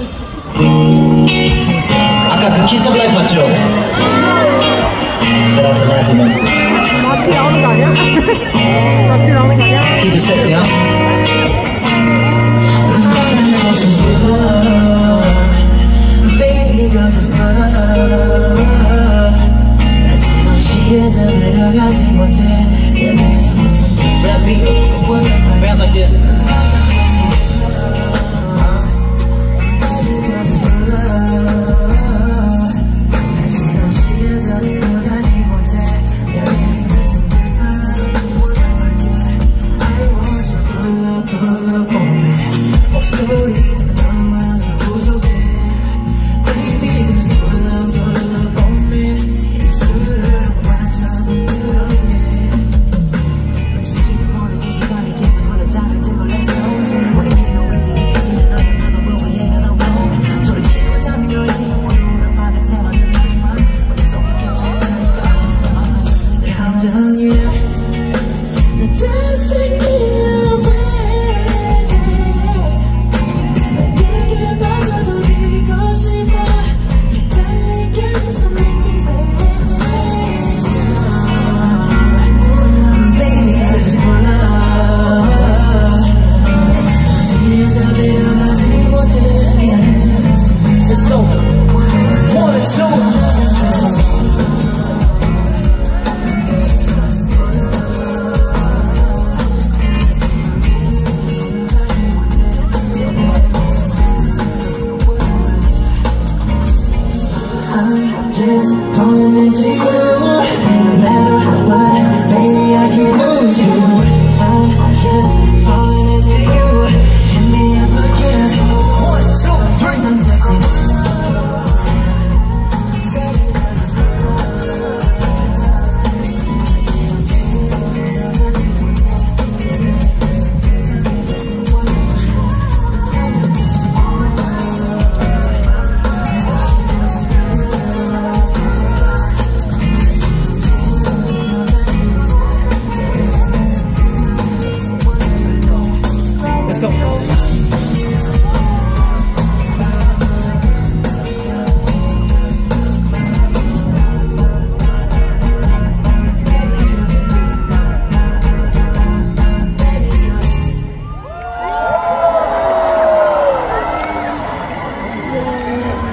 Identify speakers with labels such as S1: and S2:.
S1: 아까 그 키스 오브 라이프 맞죠? 제라스 나한테는
S2: 마티 나오는 거 아니야? 마티 나오는 거 아니야?
S1: Let's keep it sexy, huh? Baby girl just 취해서 내려가지 못해 Bounce like this Just falling into you.